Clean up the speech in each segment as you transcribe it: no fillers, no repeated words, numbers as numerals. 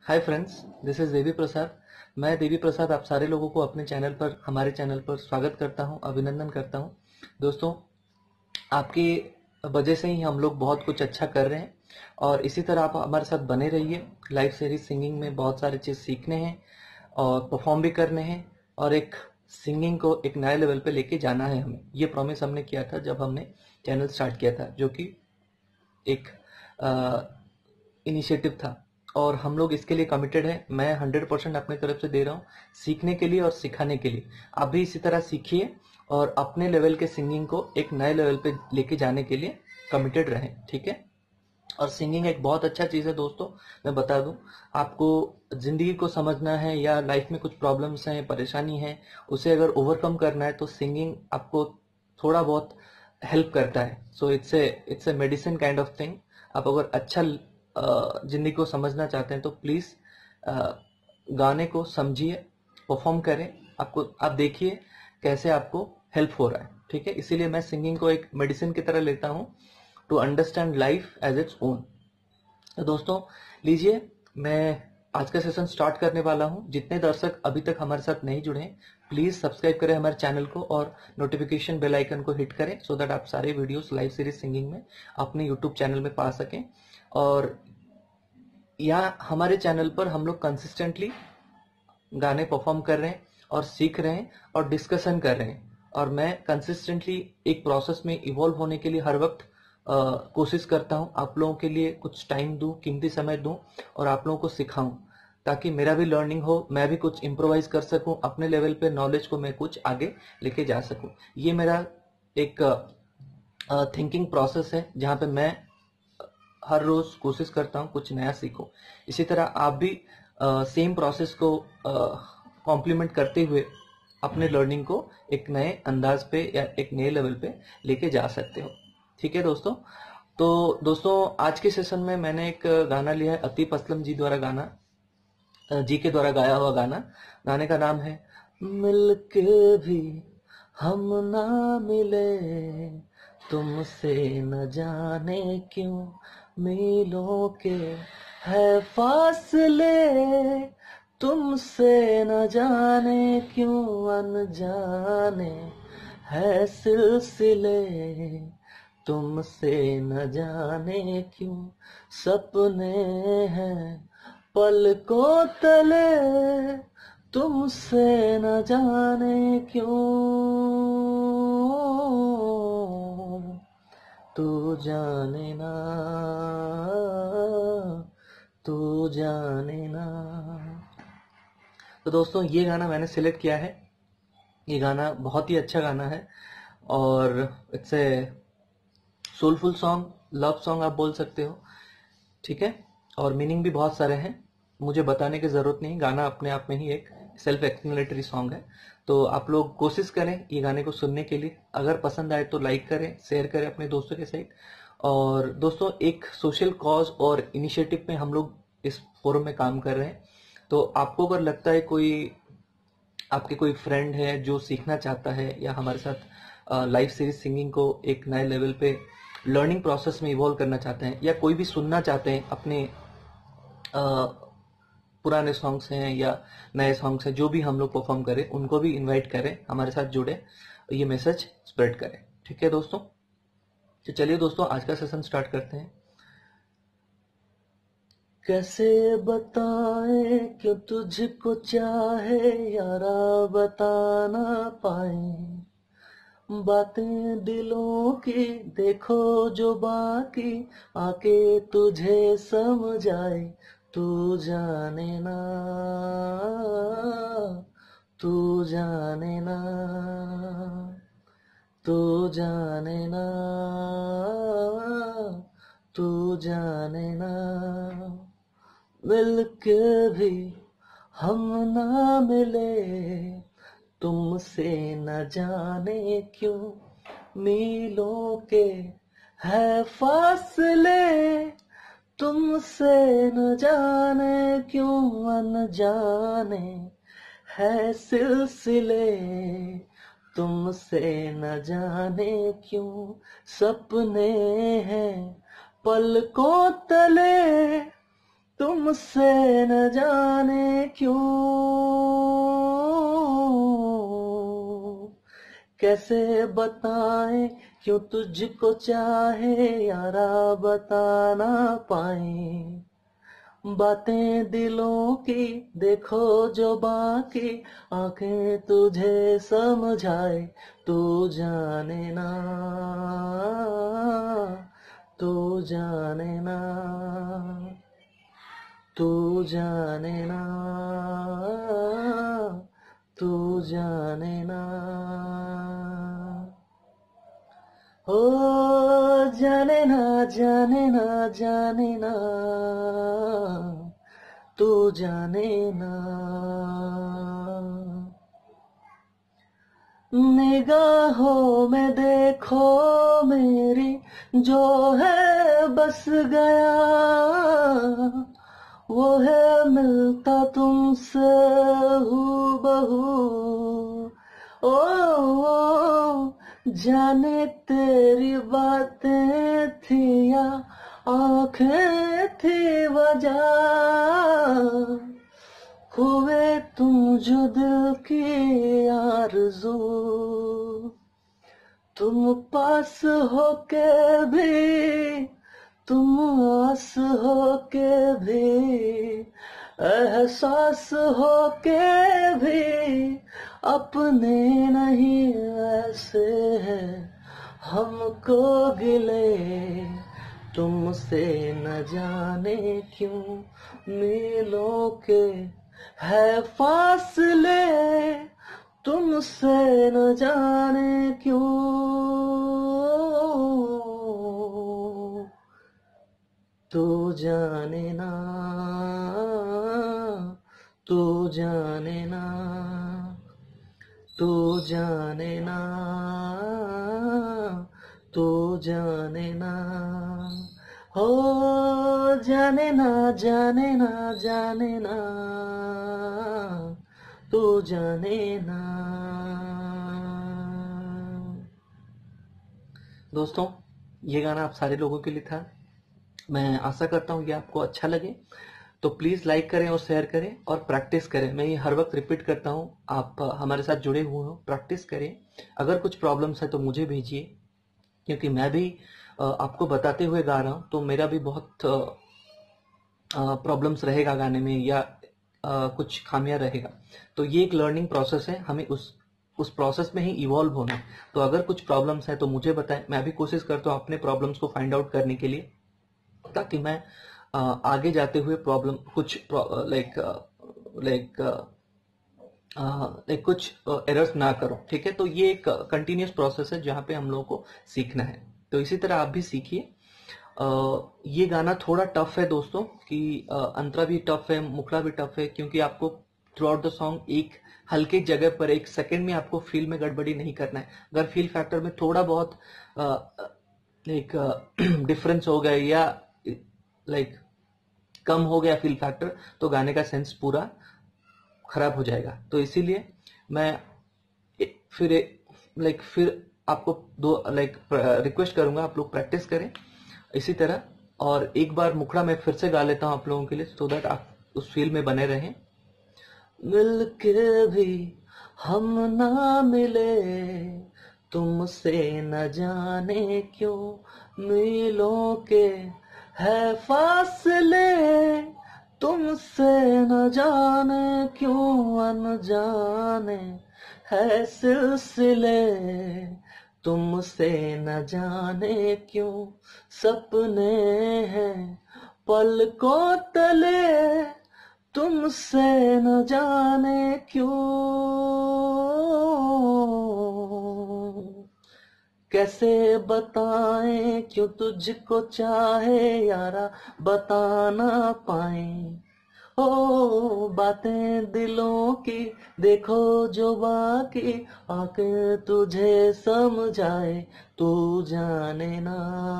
Hi friends, this is Devi Prasad. मैं देवी प्रसाद आप सारे लोगों को अपने चैनल पर, हमारे चैनल पर स्वागत करता हूं, अभिनंदन करता हूं। दोस्तों, आपकी वजह से ही हम लोग बहुत कुछ अच्छा कर रहे हैं और इसी तरह आप हमारे साथ बने रहिए। लाइव सीरीज सिंगिंग में बहुत सारे चीज़ सीखने हैं और परफॉर्म भी करने हैं और एक सिंगिंग को एक नए लेवल पे लेके जाना है। हमें ये प्रॉमिस हमने किया था जब हमने चैनल स्टार्ट किया था, जो कि एक इनिशिएटिव था और हम लोग इसके लिए कमिटेड है। मैं 100% अपनी तरफ से दे रहा हूँ सीखने के लिए और सिखाने के लिए। आप भी इसी तरह सीखिए और अपने लेवल के सिंगिंग को एक नए लेवल पे लेके जाने के लिए कमिटेड रहें, ठीक है। और सिंगिंग एक बहुत अच्छा चीज़ है दोस्तों। मैं बता दूं, आपको जिंदगी को समझना है या लाइफ में कुछ प्रॉब्लम्स हैं, परेशानी है, उसे अगर ओवरकम करना है तो सिंगिंग आपको थोड़ा बहुत हेल्प करता है। So it's a medicine kind of thing. आप अगर अच्छा जिंदगी को समझना चाहते हैं तो प्लीज़ गाने को समझिए, परफॉर्म करें। आप देखिए कैसे आपको हेल्प हो रहा है, ठीक है। इसीलिए मैं सिंगिंग को एक मेडिसिन की तरह लेता हूँ, to understand life as its own. तो दोस्तों, लीजिए, मैं आज का सेशन स्टार्ट करने वाला हूं। जितने दर्शक अभी तक हमारे साथ नहीं जुड़े हैं, प्लीज सब्सक्राइब करें हमारे चैनल को और नोटिफिकेशन बेल आइकन को हिट करें, सो दैट आप सारे वीडियोस लाइव सीरीज सिंगिंग में अपने यूट्यूब चैनल में पा सकें। और यहाँ हमारे चैनल पर हम लोग कंसिस्टेंटली गाने परफॉर्म कर रहे हैं और सीख रहे हैं और डिस्कशन कर रहे हैं। और मैं कंसिस्टेंटली एक प्रोसेस में इवॉल्व होने के लिए हर वक्त कोशिश करता हूं। आप लोगों के लिए कुछ टाइम दूं, कीमती समय दूं और आप लोगों को सिखाऊं, ताकि मेरा भी लर्निंग हो, मैं भी कुछ इम्प्रोवाइज कर सकूं, अपने लेवल पे नॉलेज को मैं कुछ आगे लेके जा सकूं। ये मेरा एक थिंकिंग प्रोसेस है, जहां पे मैं हर रोज कोशिश करता हूँ कुछ नया सीखो। इसी तरह आप भी सेम प्रोसेस को कॉम्प्लीमेंट करते हुए अपने लर्निंग को एक नए अंदाज पे या एक नए लेवल पे लेके जा सकते हो, ठीक है दोस्तों। तो दोस्तों, आज के सेशन में मैंने एक गाना लिया है, अतीफ असलम जी द्वारा गाना, जी के द्वारा गाया हुआ गाना। गाने का नाम है मिलके भी हम ना मिले, तुमसे न जाने क्यों मीलों के है फासले, तुमसे न जाने क्यों अनजाने है सिलसिले, तुमसे न जाने क्यों सपने हैं पलकों तले, तुमसे न जाने क्यों तू जाने ना, तू जाने ना। तो दोस्तों, ये गाना मैंने सिलेक्ट किया है। ये गाना बहुत ही अच्छा गाना है और it's a soulful song, love song आप बोल सकते हो, ठीक है। और मीनिंग भी बहुत सारे हैं, मुझे बताने की जरूरत नहीं, गाना अपने आप में ही एक सेल्फ एक्सप्लेनेटरी सॉन्ग है। तो आप लोग कोशिश करें ये गाने को सुनने के लिए। अगर पसंद आए तो लाइक करें, शेयर करें अपने दोस्तों के साथ। और दोस्तों, एक सोशल कॉज और इनिशिएटिव में हम लोग इस फोरम में काम कर रहे हैं। तो आपको अगर लगता है आपके कोई फ्रेंड है जो सीखना चाहता है या हमारे साथ लाइव सीरीज सिंगिंग को एक नए लेवल पे लर्निंग प्रोसेस में इवॉल्व करना चाहते हैं, या कोई भी सुनना चाहते हैं, अपने पुराने सॉन्ग्स हैं या नए सॉन्ग्स हैं जो भी हम लोग परफॉर्म करें, उनको भी इनवाइट करें, हमारे साथ जुड़े, ये मैसेज स्प्रेड करें, ठीक है दोस्तों। तो चलिए दोस्तों, आज का सेशन स्टार्ट करते हैं। कैसे बताएं क्यों तुझको चाहे यारा, बता ना पाए बातें दिलों की, देखो जो बाकी आके तुझे समझाए, तू जाने ना, तू जाने ना, तू जाने ना, तू जाने ना। मिलके भी हम ना मिले, तुमसे न जाने क्यों मीलों के है फासले, तुमसे न जाने क्यों अनजाने है सिलसिले, तुमसे न जाने क्यों सपने हैं पलकों तले, तुमसे न जाने क्यों कैसे बताएं क्यों तुझको चाहे यारा बता ना पाए बातें दिलों की देखो जो बाकी आंखें तुझे समझाए तू जाने ना तू जाने ना तू जाने ना तू जाने ना ओ जाने ना जाने ना जाने ना तू जाने ना निगाहों में देखो मेरी जो है बस गया वो है मिलता तुमसे हूबहू ओ जाने तेरी बातें थी या आंखें थी वजह हुए तुम जो दिल की आरज़ू तुम पास होके भी तुम आस होके भी एहसास होके भी अपने नहीं ऐसे हैं हमको गिले तुमसे न जाने क्यों मीलों के है फासले तुमसे न जाने क्यों तू जाने ना तू जाने ना तू जाने ना तू जाने ना हो जाने ना जाने ना जाने ना तू जाने ना। दोस्तों ये गाना आप सारे लोगों के लिए था। मैं आशा करता हूँ कि आपको अच्छा लगे तो प्लीज़ लाइक करें और शेयर करें और प्रैक्टिस करें। मैं ये हर वक्त रिपीट करता हूँ, आप हमारे साथ जुड़े हुए हो, प्रैक्टिस करें। अगर कुछ प्रॉब्लम्स है तो मुझे भेजिए, क्योंकि मैं भी आपको बताते हुए गा रहा हूँ तो मेरा भी बहुत प्रॉब्लम्स रहेगा गाने में या कुछ खामियां रहेगा। तो ये एक लर्निंग प्रोसेस है, हमें उस प्रोसेस में ही इवॉल्व होना है। तो अगर कुछ प्रॉब्लम्स है तो मुझे बताएं, मैं भी कोशिश करता हूँ अपने प्रॉब्लम्स को फाइंड आउट करने के लिए, ताकि मैं आगे जाते हुए प्रॉब्लम कुछ लाइक लाइक कुछ एरर्स ना करो। ठीक है, तो ये एक कंटिन्यूस प्रोसेस है जहाँ पे हम लोगों को सीखना है। तो इसी तरह आप भी सीखिए। ये गाना थोड़ा टफ है दोस्तों, कि अंतरा भी टफ है, मुखड़ा भी टफ है, क्योंकि आपको थ्रू आउट द सॉन्ग एक हल्के जगह पर एक सेकंड में आपको फील में गड़बड़ी नहीं करना है। अगर फील फैक्टर में थोड़ा बहुत एक डिफरेंस हो गया या लाइक कम हो गया फील फैक्टर, तो गाने का सेंस पूरा खराब हो जाएगा। तो इसीलिए मैं फिर आपको दो रिक्वेस्ट करूंगा, आप लोग प्रैक्टिस करें इसी तरह। और एक बार मुखड़ा मैं फिर से गा लेता हूं आप लोगों के लिए, सो दैट आप उस फील में बने रहें। मिल के भी हम ना मिले तुमसे न जाने क्यों मीलों के है फासले तुमसे न जाने क्यों अनजाने है सिलसिले तुमसे न जाने क्यों सपने हैं पलकों तले तुमसे न जाने क्यों कैसे बताएं क्यों तुझको चाहे यारा बता ना पाए ओ बातें दिलों की देखो जो बाकी आके तुझे समझाए तू जाने ना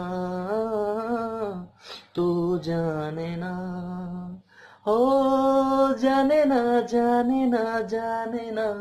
तू जाने ना हो जाने ना जाने ना जाने ना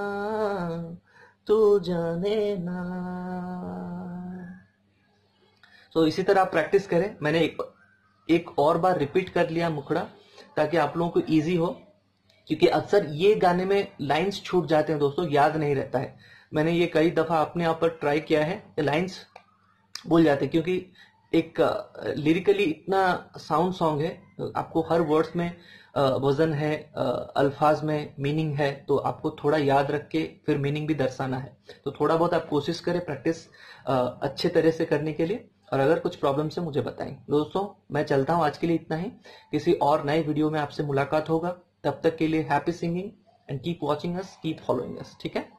तू जाने ना। तो इसी तरह आप प्रैक्टिस करें। मैंने एक और बार रिपीट कर लिया मुखड़ा, ताकि आप लोगों को इजी हो, क्योंकि अक्सर ये गाने में लाइंस छूट जाते हैं दोस्तों, याद नहीं रहता है। मैंने ये कई दफा अपने आप पर ट्राई किया है, लाइंस भूल जाते हैं, क्योंकि एक लिरिकली इतना साउंड सॉन्ग है, आपको हर वर्ड्स में वजन है, अल्फाज में मीनिंग है, तो आपको थोड़ा याद रख के फिर मीनिंग भी दर्शाना है। तो थोड़ा बहुत आप कोशिश करें प्रैक्टिस अच्छे तरह से करने के लिए, और अगर कुछ प्रॉब्लम है मुझे बताएं। दोस्तों मैं चलता हूं, आज के लिए इतना ही। किसी और नए वीडियो में आपसे मुलाकात होगा, तब तक के लिए happy singing and keep watching us, keep following us, ठीक है।